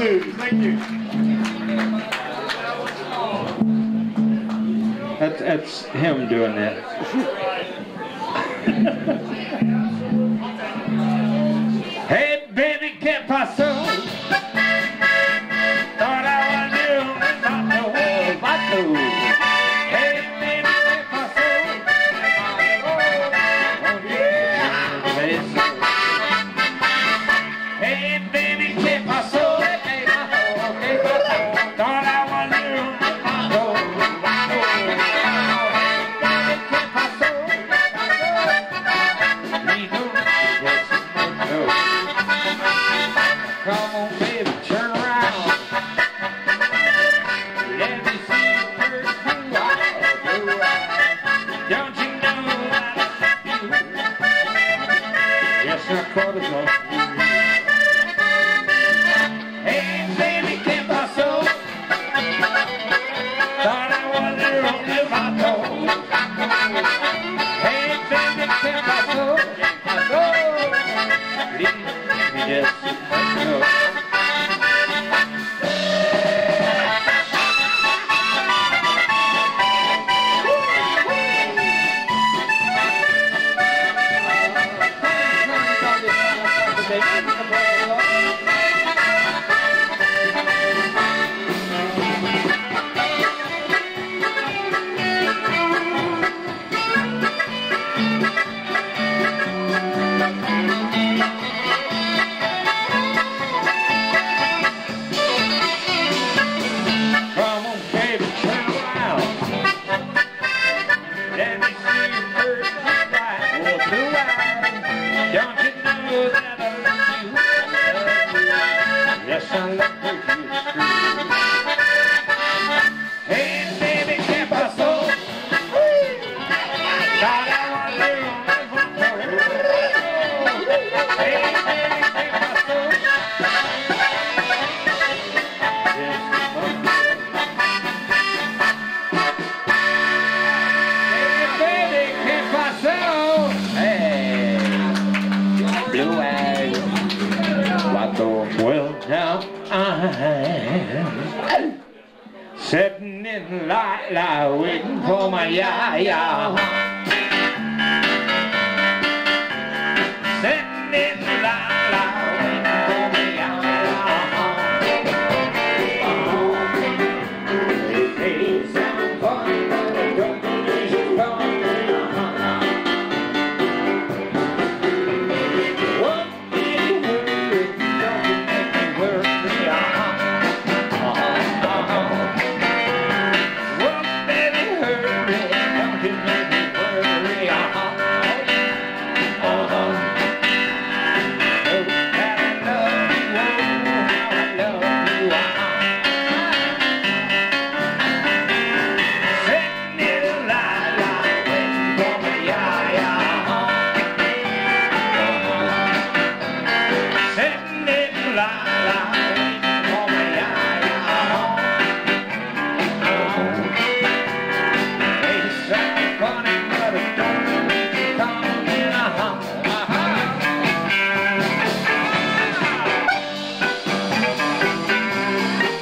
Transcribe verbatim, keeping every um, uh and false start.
blues. Thank you. That's, that's him doing that. Hey, baby, ¿qué pasó? Thought I was doing the vato, vato. Hey, baby, ¿qué pasó? Oh, yeah. Hey, baby, ¿qué pasó? ¿Qué pasó? ¿Qué pasó? Thought I was doing the vato, vato. Hey, baby, ¿qué pasó? We don't get some more. Come on, baby, turn around. Let me see your first blue eyes, blue eyes. Don't you know that I love you? Yes, sir, cortisol. Hey, baby, ¿qué pasó? Thought I was your only vato. Hey, baby, ¿qué pasó? ¿Qué pasó? Please, let me just let you know. Come on, baby, turn around. Let me see your first blue eyes. Oh, blue eyes. Don't you know that I love you? Yes, I love you. Hey, baby, ¿qué pasó? Thought I was your only vato. Hey, baby, ¿qué pasó? Yes, I love you. Hey, baby, ¿qué pasó? Hey, blue eyes, vato. Well, now I'm sitting in the light, light, waiting for my ya-ya.